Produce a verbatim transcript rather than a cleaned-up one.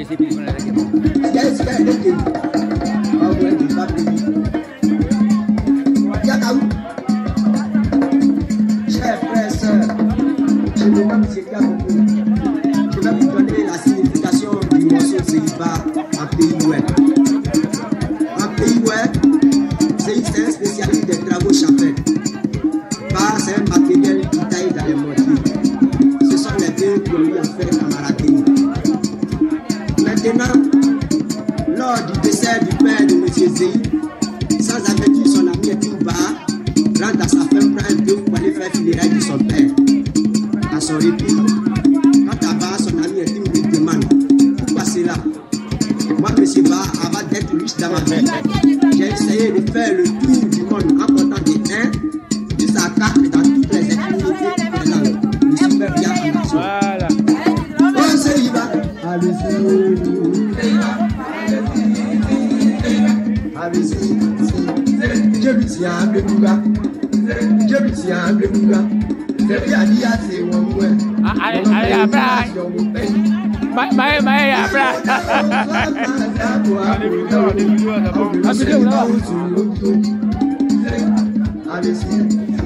Chers frères et sœurs, je me nomme Sylvia Congo. Je vais vous donner la signification du morceau célibat en pays web. En pays web, c'est un spécialiste des travaux champêtres. C'est un matériel qui taille dans les mortiers. Ce sont les deux qui ont eu à faire camaraderie. Maintenant, lors du décès du père de M. Zéhi, sans avertir son ami Etimba, rentre à sa femme, prend un peu pour aller faire funérailles de son père. À son répit, quand Abba, son ami Etimba, lui demande pourquoi c'est là. Moi, M. Ba, avant d'être riche dans ma vie, j'ai essayé de faire le tour du monde en comptant des un jusqu'à quatre dans toutes les activités présentes. Je suis bien en action. Voilà. Oh, c'est Iba. Allez-y. Allez-y. Je lui tiens le bouga. Je lui tiens le bouga. C'est bien dit à ses ououes. Allez, allez, après. Bye, bye, bye, après. Allez-y.